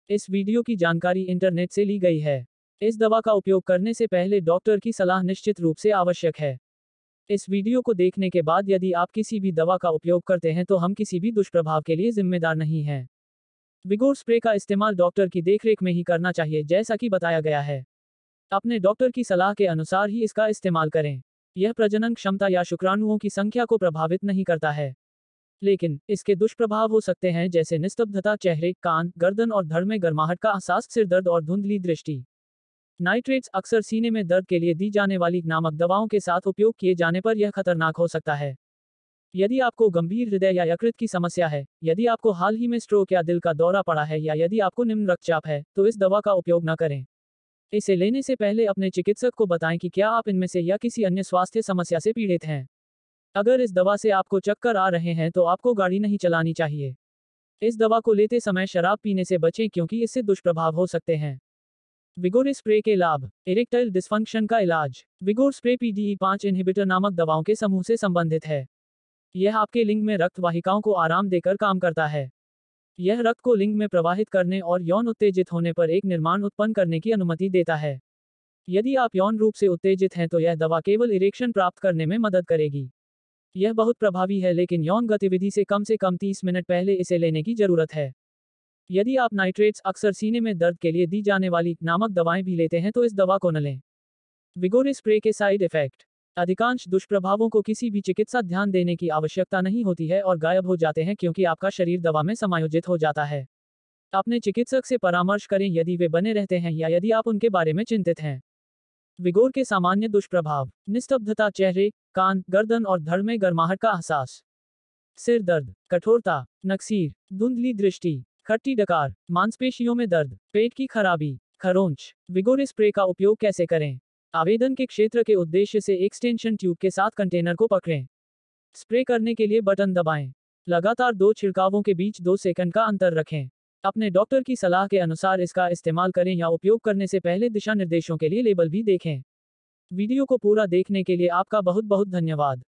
इस वीडियो की जानकारी इंटरनेट से ली गई है। इस दवा का उपयोग करने से पहले डॉक्टर की सलाह निश्चित रूप से आवश्यक है। इस वीडियो को देखने के बाद यदि आप किसी भी दवा का उपयोग करते हैं तो हम किसी भी दुष्प्रभाव के लिए जिम्मेदार नहीं हैं। विगोर स्प्रे का इस्तेमाल डॉक्टर की देखरेख में ही करना चाहिए जैसा कि बताया गया है। अपने डॉक्टर की सलाह के अनुसार ही इसका इस्तेमाल करें। यह प्रजनन क्षमता या शुक्राणुओं की संख्या को प्रभावित नहीं करता है, लेकिन इसके दुष्प्रभाव हो सकते हैं जैसे निस्तब्धता, चेहरे, कान, गर्दन और धड़ में गर्माहट का एहसास, सिर दर्द और धुंधली दृष्टि। नाइट्रेट्स अक्सर सीने में दर्द के लिए दी जाने वाली नामक दवाओं के साथ उपयोग किए जाने पर यह खतरनाक हो सकता है। यदि आपको गंभीर हृदय या यकृत की समस्या है, यदि आपको हाल ही में स्ट्रोक या दिल का दौरा पड़ा है या यदि आपको निम्न रक्तचाप है, तो इस दवा का उपयोग न करें। इसे लेने से पहले अपने चिकित्सक को बताएं कि क्या आप इनमें से या किसी अन्य स्वास्थ्य समस्या से पीड़ित हैं। अगर इस दवा से आपको चक्कर आ रहे हैं तो आपको गाड़ी नहीं चलानी चाहिए। इस दवा को लेते समय शराब पीने से बचें क्योंकि इससे दुष्प्रभाव हो सकते हैं। विगोर स्प्रे के लाभ। इरेक्टाइल डिस्फंक्शन का इलाज। विगोर स्प्रे PDE5 इनहिबिटर नामक दवाओं के समूह से संबंधित है। यह आपके लिंग में रक्त वाहिकाओं को आराम देकर काम करता है। यह रक्त को लिंग में प्रवाहित करने और यौन उत्तेजित होने पर एक निर्माण उत्पन्न करने की अनुमति देता है। यदि आप यौन रूप से उत्तेजित हैं तो यह दवा केवल इरेक्शन प्राप्त करने में मदद करेगी। यह बहुत प्रभावी है, लेकिन यौन गतिविधि से कम 30 मिनट पहले इसे लेने की जरूरत है। यदि आप नाइट्रेट्स अक्सर सीने में दर्द के लिए दी जाने वाली नामक दवाएं भी लेते हैं तो इस दवा को न लें। विगोर स्प्रे के साइड इफेक्ट। अधिकांश दुष्प्रभावों को किसी भी चिकित्सा ध्यान देने की आवश्यकता नहीं होती है और गायब हो जाते हैं क्योंकि आपका शरीर दवा में समायोजित हो जाता है। अपने चिकित्सक से परामर्श करें यदि वे बने रहते हैं या यदि आप उनके बारे में चिंतित हैं। विगोर के सामान्य दुष्प्रभाव। निस्तब्धता, चेहरे, कान, गर्दन और धड़ में गर्माहट का एहसास, सिर दर्द, कठोरता, नक्सीर, धुंधली दृष्टि, खट्टी डकार, मांसपेशियों में दर्द, पेट की खराबी, खरोंच। विगोर स्प्रे का उपयोग कैसे करें। आवेदन के क्षेत्र के उद्देश्य से एक्सटेंशन ट्यूब के साथ कंटेनर को पकड़ें। स्प्रे करने के लिए बटन दबाएं। लगातार 2 छिड़कावों के बीच 2 सेकंड का अंतर रखें। अपने डॉक्टर की सलाह के अनुसार इसका इस्तेमाल करें या उपयोग करने से पहले दिशा निर्देशों के लिए लेबल भी देखें। वीडियो को पूरा देखने के लिए आपका बहुत बहुत धन्यवाद।